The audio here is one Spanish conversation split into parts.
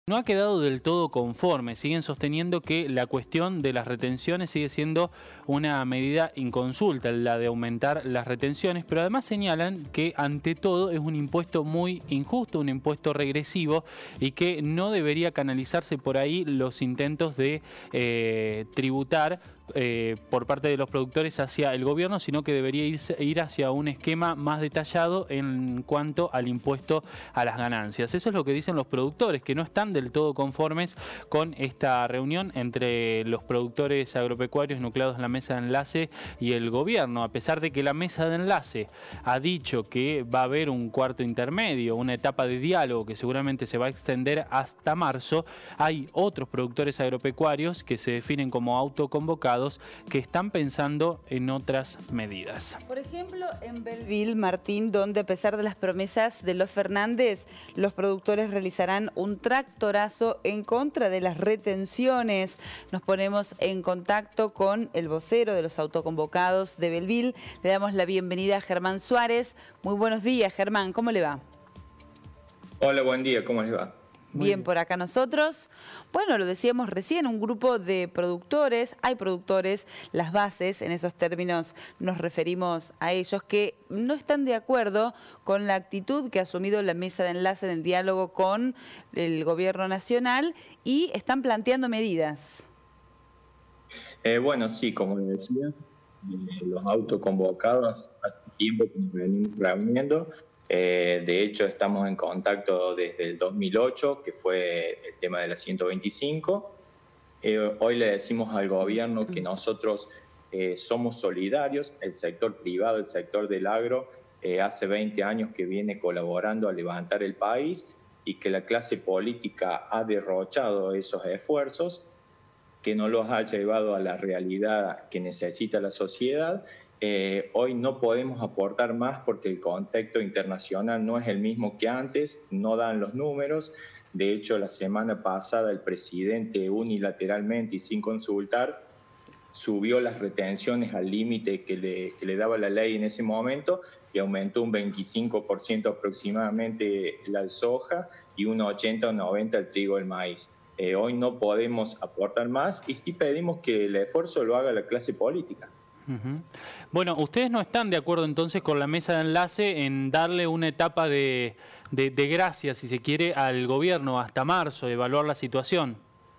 No ha quedado del todo conforme, siguen sosteniendo que la cuestión de las retenciones sigue siendo una medida inconsulta, la de aumentar las retenciones, pero además señalan que ante todo es un impuesto muy injusto, un impuesto regresivo y que no debería canalizarse por ahí los intentos de tributar por parte de los productores hacia el gobierno, sino que debería ir hacia un esquema más detallado en cuanto al impuesto a las ganancias. Eso es lo que dicen los productores, que no están del todo conformes con esta reunión entre los productores agropecuarios nucleados en la mesa de enlace y el gobierno, a pesar de que la mesa de enlace ha dicho que va a haber un cuarto intermedio, una etapa de diálogo que seguramente se va a extender hasta marzo. Hay otros productores agropecuarios que se definen como autoconvocados que están pensando en otras medidas. Por ejemplo, en Belleville, Martín, donde a pesar de las promesas de los Fernández, los productores realizarán un tractorazo en contra de las retenciones. Nos ponemos en contacto con el vocero de los autoconvocados de Belleville. Le damos la bienvenida a Germán Suárez. Muy buenos días, Germán. ¿Cómo le va? Hola, buen día. ¿Cómo les va? Bien, por acá nosotros. Bueno, lo decíamos recién, un grupo de productores, hay productores, las bases, en esos términos nos referimos a ellos, que no están de acuerdo con la actitud que ha asumido la mesa de enlace en el diálogo con el gobierno nacional y están planteando medidas. Bueno, sí, como decías, los autoconvocados hace tiempo que nos venimos reuniendo. De hecho, estamos en contacto desde el 2008, que fue el tema de la 125. Hoy le decimos al gobierno que nosotros somos solidarios, el sector privado, el sector del agro, hace 20 años que viene colaborando a levantar el país y que la clase política ha derrochado esos esfuerzos, que no los ha llevado a la realidad que necesita la sociedad. Hoy no podemos aportar más porque el contexto internacional no es el mismo que antes, no dan los números. De hecho, la semana pasada el presidente unilateralmente y sin consultar subió las retenciones al límite que le daba la ley en ese momento y aumentó un 25% aproximadamente la soja y un 80 o 90 el trigo y el maíz. Hoy no podemos aportar más y sí pedimos que el esfuerzo lo haga la clase política. Bueno, ustedes no están de acuerdo entonces con la mesa de enlace en darle una etapa de gracia, si se quiere, al gobierno hasta marzo, evaluar la situación.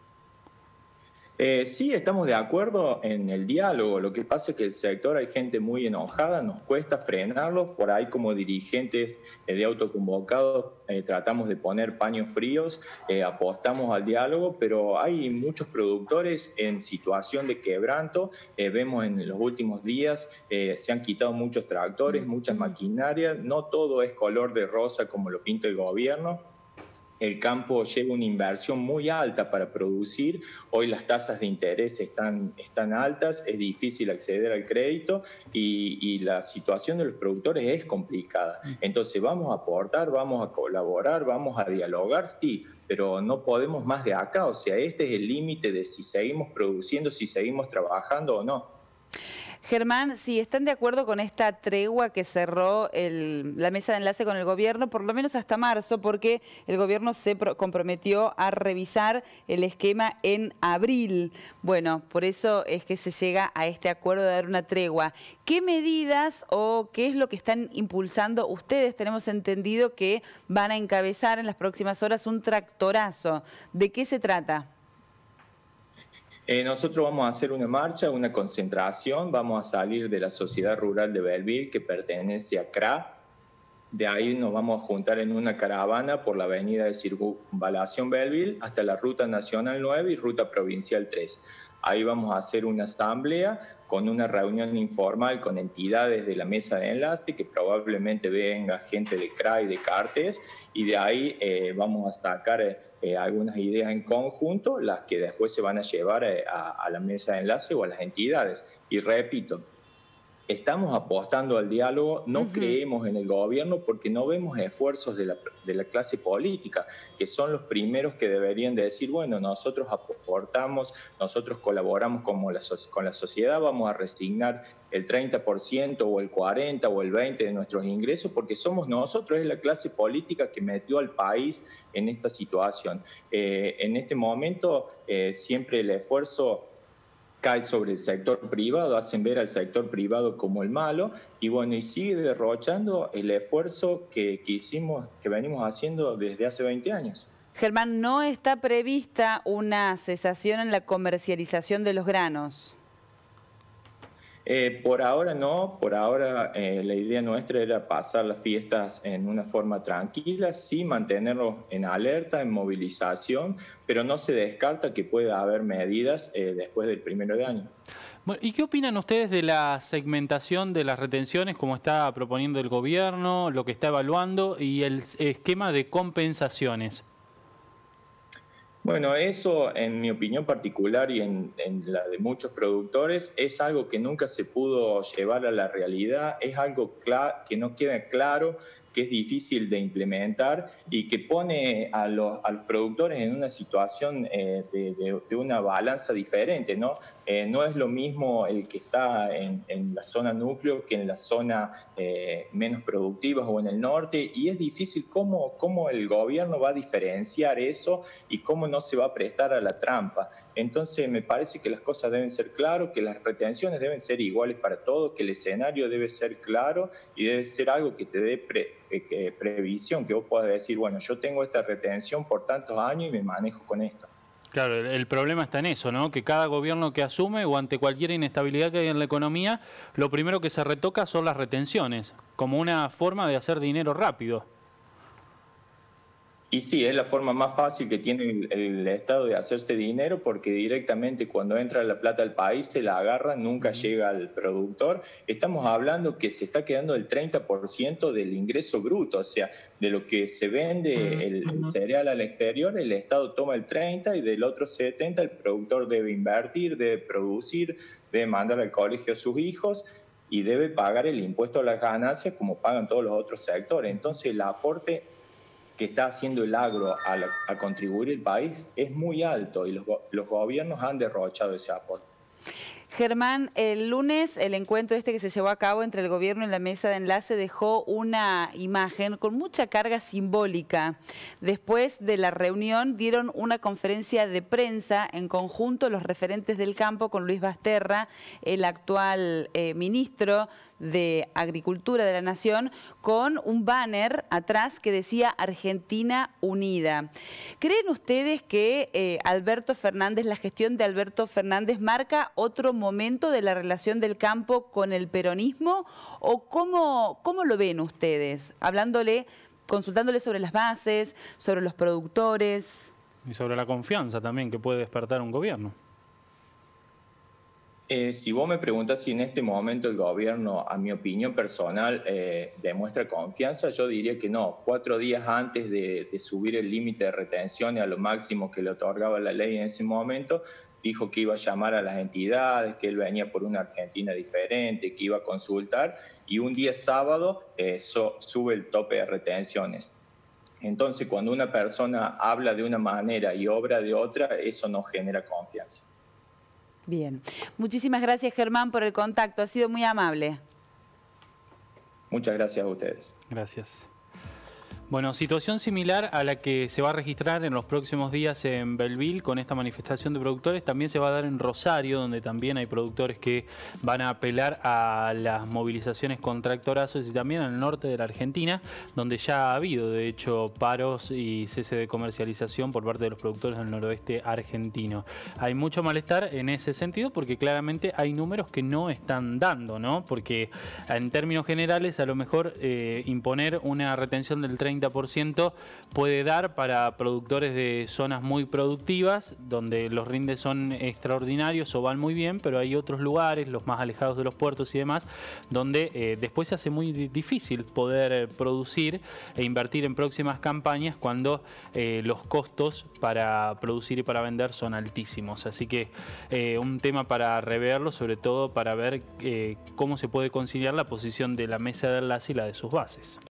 Sí, estamos de acuerdo en el diálogo. Lo que pasa es que el sector hay gente muy enojada, nos cuesta frenarlo. Por ahí como dirigentes de autoconvocados tratamos de poner paños fríos, apostamos al diálogo, pero hay muchos productores en situación de quebranto. Vemos en los últimos días se han quitado muchos tractores, muchas maquinarias. No todo es color de rosa como lo pinta el gobierno. El campo lleva una inversión muy alta para producir. Hoy las tasas de interés están altas, es difícil acceder al crédito y la situación de los productores es complicada. Entonces vamos a aportar, vamos a colaborar, vamos a dialogar, sí, pero no podemos más de acá. O sea, este es el límite de si seguimos produciendo, si seguimos trabajando o no. Germán, si están de acuerdo con esta tregua que cerró la mesa de enlace con el gobierno, por lo menos hasta marzo, porque el gobierno se comprometió a revisar el esquema en abril. Bueno, por eso es que se llega a este acuerdo de dar una tregua. ¿Qué medidas o qué es lo que están impulsando ustedes? Tenemos entendido que van a encabezar en las próximas horas un tractorazo. ¿De qué se trata? Nosotros vamos a hacer una marcha, una concentración, vamos a salir de la Sociedad Rural de Belleville que pertenece a CRA. De ahí nos vamos a juntar en una caravana por la avenida de Circunvalación Belleville hasta la Ruta Nacional 9 y Ruta Provincial 3. Ahí vamos a hacer una asamblea con una reunión informal con entidades de la mesa de enlace, que probablemente venga gente de CRA y de CARTES, y de ahí vamos a sacar algunas ideas en conjunto, las que después se van a llevar a la mesa de enlace o a las entidades. Y repito, estamos apostando al diálogo, no creemos en el gobierno porque no vemos esfuerzos de la clase política, que son los primeros que deberían de decir, bueno, nosotros aportamos, nosotros colaboramos con la sociedad, vamos a resignar el 30% o el 40% o el 20% de nuestros ingresos, porque somos nosotros, es la clase política que metió al país en esta situación. En este momento, siempre el esfuerzo cae sobre el sector privado, hacen ver al sector privado como el malo y bueno, y sigue derrochando el esfuerzo que venimos haciendo desde hace 20 años. Germán, ¿no está prevista una cesación en la comercialización de los granos? Por ahora no, por ahora la idea nuestra era pasar las fiestas en una forma tranquila, sí mantenerlos en alerta, en movilización, pero no se descarta que pueda haber medidas después del 1 de año. Bueno, ¿y qué opinan ustedes de la segmentación de las retenciones, como está proponiendo el gobierno, lo que está evaluando y el esquema de compensaciones? Bueno, eso en mi opinión particular y en la de muchos productores es algo que nunca se pudo llevar a la realidad, es algo que no queda claro, que es difícil de implementar y que pone a los productores en una situación de una balanza diferente, ¿no? No es lo mismo el que está en la zona núcleo que en la zona menos productiva o en el norte, y es difícil cómo el gobierno va a diferenciar eso y cómo no se va a prestar a la trampa. Entonces me parece que las cosas deben ser claras, que las retenciones deben ser iguales para todos, que el escenario debe ser claro y debe ser algo que te dé previsión, que vos puedas decir, bueno, yo tengo esta retención por tantos años y me manejo con esto. Claro, el problema está en eso, ¿no? Que cada gobierno que asume o ante cualquier inestabilidad que hay en la economía, lo primero que se retoca son las retenciones, como una forma de hacer dinero rápido. Y sí, es la forma más fácil que tiene el Estado de hacerse dinero, porque directamente cuando entra la plata al país se la agarra, nunca llega al productor. Estamos hablando que se está quedando el 30% del ingreso bruto, o sea, de lo que se vende el cereal al exterior, el Estado toma el 30% y del otro 70% el productor debe invertir, debe producir, debe mandar al colegio a sus hijos y debe pagar el impuesto a las ganancias como pagan todos los otros sectores. Entonces el aporte que está haciendo el agro a contribuir el país es muy alto y los gobiernos han derrochado ese aporte. Germán, el lunes el encuentro que se llevó a cabo entre el gobierno y la mesa de enlace dejó una imagen con mucha carga simbólica. Después de la reunión dieron una conferencia de prensa en conjunto los referentes del campo con Luis Basterra, el actual ministro de Agricultura de la Nación, con un banner atrás que decía Argentina Unida. ¿Creen ustedes que Alberto Fernández, la gestión de Alberto Fernández marca otro momento de la relación del campo con el peronismo? ¿O cómo lo ven ustedes? Consultándole sobre las bases, sobre los productores. Y sobre la confianza también que puede despertar un gobierno. Si vos me preguntás si en este momento el gobierno, a mi opinión personal, demuestra confianza, yo diría que no. 4 días antes de subir el límite de retención a lo máximo que le otorgaba la ley en ese momento, dijo que iba a llamar a las entidades, que él venía por una Argentina diferente, que iba a consultar, y un día sábado sube el tope de retenciones. Entonces, cuando una persona habla de una manera y obra de otra, eso no genera confianza. Bien. Muchísimas gracias, Germán, por el contacto. Ha sido muy amable. Muchas gracias a ustedes. Gracias. Bueno, situación similar a la que se va a registrar en los próximos días en Belleville con esta manifestación de productores, también se va a dar en Rosario, donde también hay productores que van a apelar a las movilizaciones con tractorazos, y también al norte de la Argentina, donde ya ha habido, de hecho, paros y cese de comercialización por parte de los productores del noroeste argentino. Hay mucho malestar en ese sentido porque claramente hay números que no están dando, ¿no? Porque en términos generales, a lo mejor imponer una retención del 30% 30% puede dar para productores de zonas muy productivas, donde los rindes son extraordinarios o van muy bien, pero hay otros lugares, los más alejados de los puertos y demás, donde después se hace muy difícil poder producir e invertir en próximas campañas cuando los costos para producir y para vender son altísimos. Así que un tema para reverlo, sobre todo para ver cómo se puede conciliar la posición de la mesa de enlace y la de sus bases.